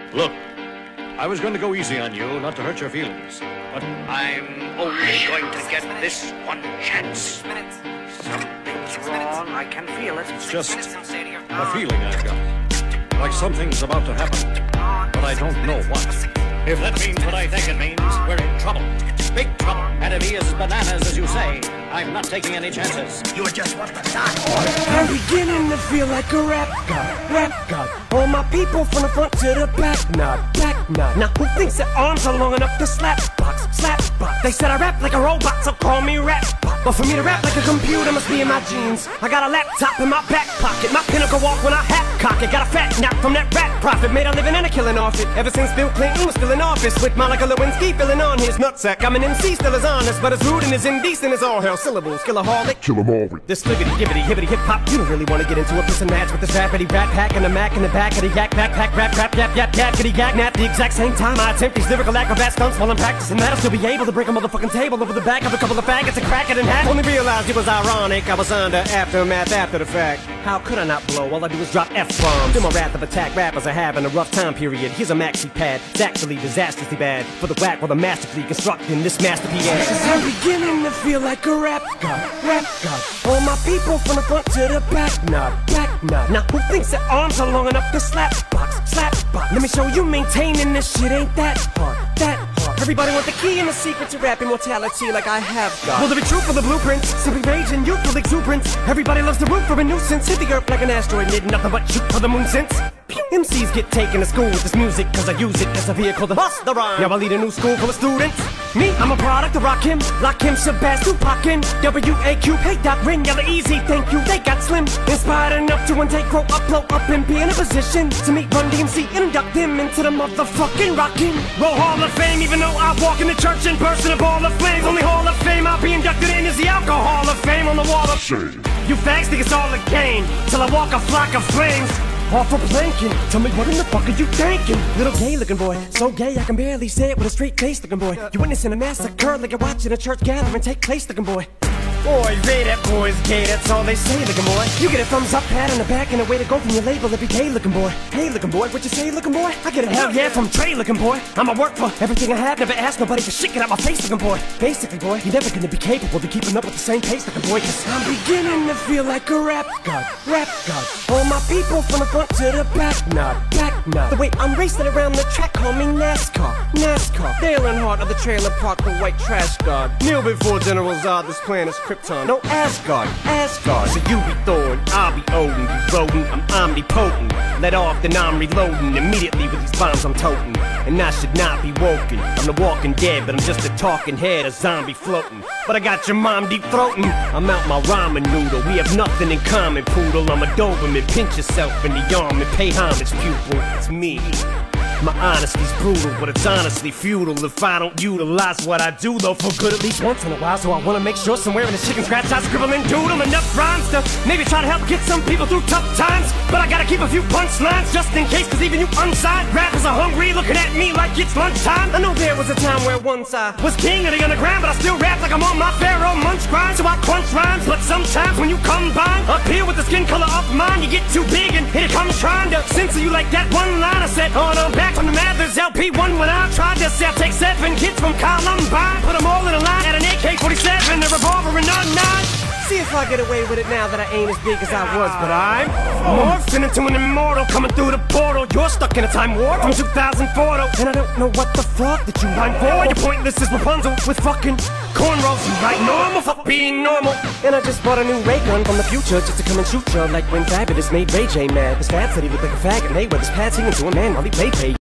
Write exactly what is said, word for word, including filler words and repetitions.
Look, I was going to go easy on you, not to hurt your feelings, but I'm only going to get this one chance. Something's wrong, I can feel it. It's just a feeling I've got. Like something's about to happen, but I don't know what. If that means what I think it means, we're in trouble. Big trouble. And if he is bananas, as you say, I'm not taking any chances. You're just what the doc ordered. I'm beginning to feel like a rap god, rap god. All my people from the front to the back, nod, back nod. Now who thinks their arms are long enough to slap box, slap box? They said I rap like a robot, so call me rap bot. But for me to rap like a computer must be in my genes. I got a laptop in my back pocket, my pinnacle walk when I hat cock it. Got a fat nap from that rat profit, made a living and a killing off it. Ever since Bill Clinton was still in office, with Monica Lewinsky filling on his nutsack. I'm an M C, still as honest, but as rude and as indecent as all hell. Syllables, killaholic, kill 'em all. this fliggity, gibbity, hibbity, hip hop. You don't really want to get into a piss and match with this rappity rap pack and the Mac in the back of the yak backpack, rap, rap, yap, yap, yakety yak. At the exact same time I attempt these lyrical acrobat stunts while I'm practicing that, I'll still be able to break a motherfucking table over the back of a couple of faggots and crack it in half. Only realized it was ironic, I was under aftermath after the fact. How could I not blow? All I do is drop F-bombs. In my wrath of attack, rappers are having a rough time period. Here's a maxi pad, it's actually disastrously bad for the whack while the masterfully constructing this masterpiece. I'm beginning to feel like a rap god, rap god. All my people from the front to the back, nod, back nod. Now who thinks their arms are long enough to slap box, slap box? Let me show you maintaining this shit ain't that hard, that hard. Everybody want the key and the secret to rap immortality like I have got. Will there be truth for the blueprints? Simply rage and youthful exuberance. Everybody loves to root for a nuisance. Hit the earth like an asteroid, did nothing but shoot for the moon since. M Cs get taken to school with this music, cause I use it as a vehicle to bust the rhyme. Now I lead a new school full of students. Me, I'm a product of Rakim, Lakim, Shabazz, Tupac, W A Q, hey Doc, Ring, Yella Easy, thank you, they got slim. Inspired enough to one day grow up, blow up and be in a position to meet Run D M C and induct them into the motherfucking Rockin' Roll Hall of Fame. Even though I walk in the church and burst in a ball of flames, only Hall of Fame I'll be inducted in is the Alcohol of Fame on the wall of shame. You fags think it's all a game, till I walk a flock of flames. Off for planking, tell me what in the fuck are you thinking? Little gay looking boy, so gay I can barely say it with a straight face looking boy. You witnessing a massacre like you're watching a church gathering take place looking boy. Boy, Ray, that boy's gay, that's all they say looking boy. You get a thumbs up, pat on the back, and a way to go from your label every day looking boy. Hey looking boy, what you say looking boy? I get a hell yeah from Trey looking boy. I'ma work for everything I have, never ask nobody for shit, get out my face looking boy. Basically boy, you're never gonna be capable of keeping up with the same pace looking boy, cause I'm beginning to feel like a rap god, rap god. All my people from the front to the back, nod, back nod. The way I'm racing around the track, call me NASCAR, NASCAR. Dale Earnhardt of the trailer park, the white trash god. Kneel before General Zod, this planet's Krypton. No Asgard, Asgard. So you be Thor, I'll be Odin. You rodent, I'm omnipotent. Let off, then I'm reloading. Immediately with these bombs I'm toting. And I should not be woken. I'm the walking dead, but I'm just a talking head, a zombie floating. But I got your mom deep throating. I'm out my ramen noodle. We have nothing in common, poodle. I'm a Doberman. Pinch yourself in the arm and pay homage, pupil. It's me. My honesty's brutal, but it's honestly futile if I don't utilize what I do, though, for good at least once in a while. So I wanna make sure somewhere in the chicken scratch I scribble and doodle enough rhymes to maybe try to help get some people through tough times. But I gotta keep a few punchlines just in case, cause even you unsigned rappers are hungry, looking at me like it's lunchtime. I know there was a time where once I was king of the underground, but I still rap like I'm on my Pharaoh munch grind. So I crunch rhymes, but sometimes when you combine up here with the skin color of mine, you get too big and here it comes trying to censor you like that one line I said on I'm back from the Mathers L P one when I tried to sell. Take seven kids from Columbine, put them all in a line at an A K forty-seven, a revolver and a nine. See if I get away with it now that I ain't as big as I was, but I'm morphing into an immortal coming through the portal. You're stuck in a time warp from two thousand four though, and I don't know what the fuck that you mind for. You're pointless as Rapunzel with fucking cornrows. You right normal, fuck being normal. And I just bought a new ray gun from the future just to come and shoot ya like when Fabulous made Ray J mad. His fat said he looked like a faggot, Mayweather's pad singing to a man while he played pay.